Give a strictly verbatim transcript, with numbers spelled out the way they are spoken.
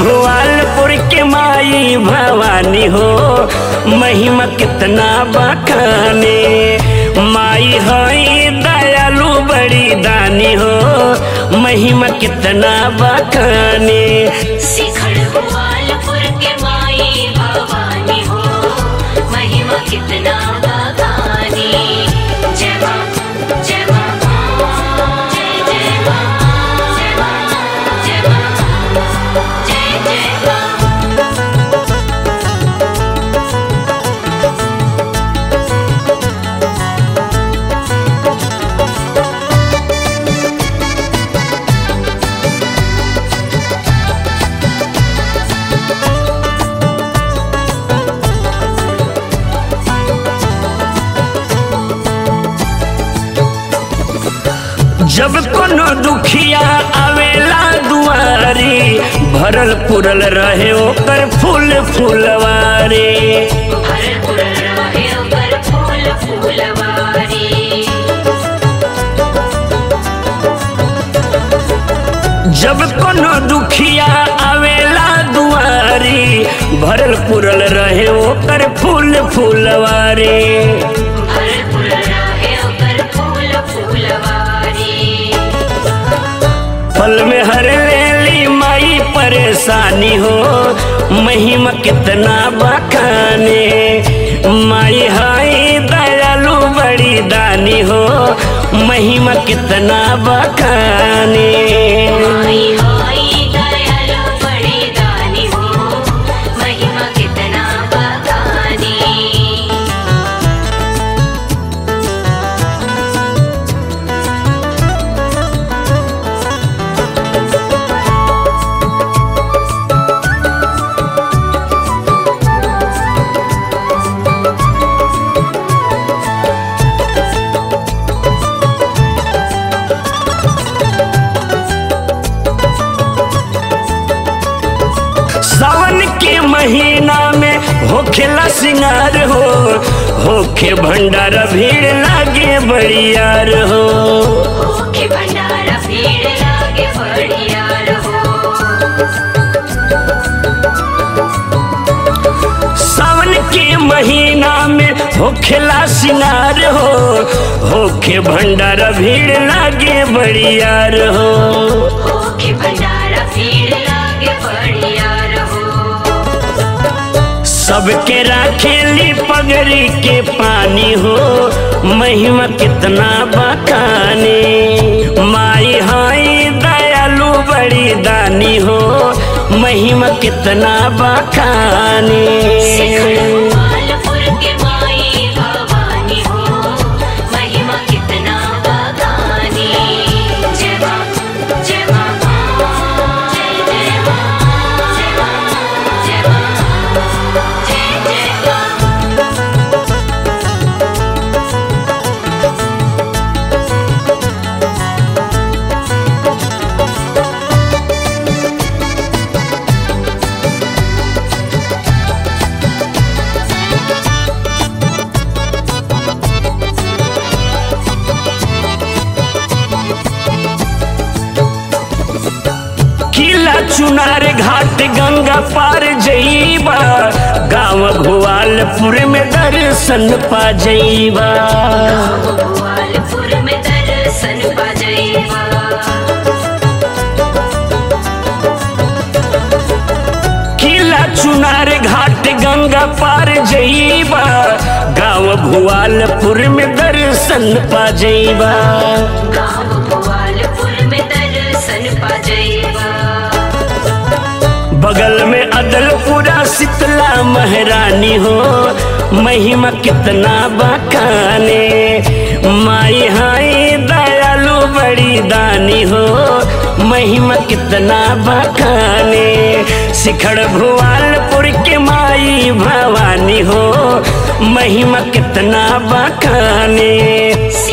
भुआलपुर के माई भवानी हो, महिमा कितना बखाने। माई हई दयालु बड़ी दानी हो, महिमा कितना बखाने। शिखर भुआलपुर के माई भवानी हो, महिमा कितना बखाने। जय मां जय मां जय जय मां जय मां जय मां जय जय मां। जब कोनो दुखिया आवेला दुआरी, भरल पुरल रहे ओकर फूल फूलवारी। भरल पुरल रहे ओकर फूल फूलवारी। जब कोनो दुखिया आवेला दुआरी, भरल पुरल रहे ओकर फूल फूलवारी। भरल पुरल रहे ओकर फूल फूलवारी। पल में हर लेली माई परेशानी हो, महिमा कितना बखाने। माई हाई दयालु बड़ी दानी हो, महिमा कितना बखाने। माई हाई दयालु बड़ी दानी हो, महिमा कितना बखाने। सावन के महीना में होखेला सिंगार हो, होखे भंडार भीड़ लागे बड़ियार हो। होखे भंडारा भीड़ लागे बड़ियार हो। सावन के महीना में होखेला सिंगार हो, होखे भंडार भीड़ लागे बड़ियार हो। होखे भंडारा भीड़ लागे बड़ियार हो। सबके राखेली पगड़ी के पानी हो, महिमा कितना बखाने। माई हाई दयालु बड़ी दानी हो, महिमा कितना बखाने। शिखर भुआलपुर के माई भवानी हो, महिमा कितना बखाने। जय मां जय मां जय जय मां जय मां जय मां जय जय मां। किला चुनार घाट गंगा पार जईबा, गाँव भुआलपुर में दर्शन पा जईबा। भुआलपुर में दर्शन पा जईबा। किला चुनार घाट गंगा पार जईबा, गाँव भुआलपुर में दर्शन पा जईबा। गाँव भुआलपुर में दर्शन पा जईबा। बगल में अदलपुरा शीतला महारानी हो, महिमा कितना बखाने। माई हाई दयालु बड़ी दानी हो, महिमा कितना बखाने। शिखर भुआलपुर के माई भवानी हो, महिमा कितना बखाने।